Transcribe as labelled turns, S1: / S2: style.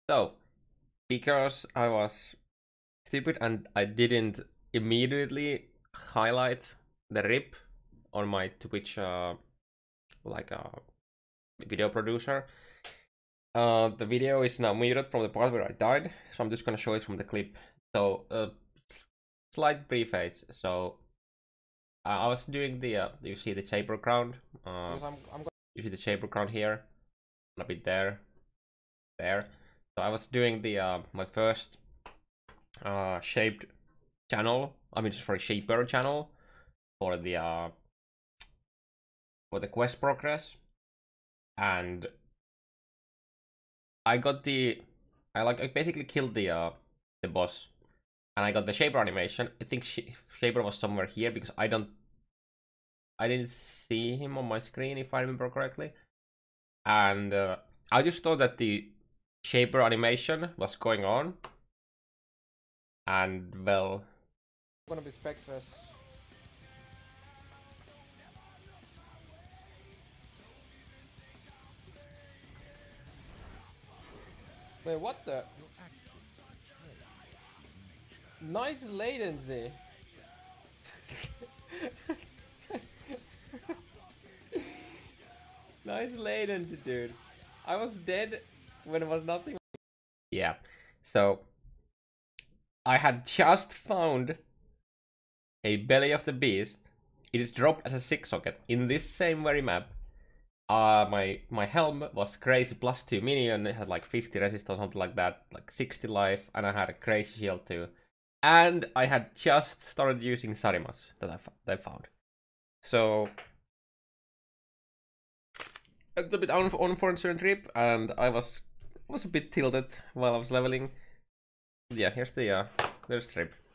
S1: So, because I was stupid and I didn't immediately highlight the rip on my Twitch, like a video producer, the video is now muted from the part where I died, so I'm just gonna show it from the clip. So, slight preface. So, I was doing the, you see the chamber crown? You see the chamber crown here, a bit there. So I was doing the my first shaped channel. I mean, sorry, shaper channel for the quest progress, and I basically killed the boss, and I got the shaper animation. I think shaper was somewhere here because I didn't see him on my screen if I remember correctly, and I just thought that the shaper animation was going on, and well,
S2: I'm gonna be Spectres. Wait, what the? Nice latency. Nice latency, dude. I was dead when it was nothing.
S1: yeah. So I had just found a belly of the beast. It dropped as a 6-socket in this same very map. My helm was crazy +2 minion. It had like 50 resist or something like that, like 60 life, and I had a crazy shield too. And I had just started using Sarimas that I found. So it's a bit unfortunate trip, and I was a bit tilted while I was leveling. Yeah, here's the trip.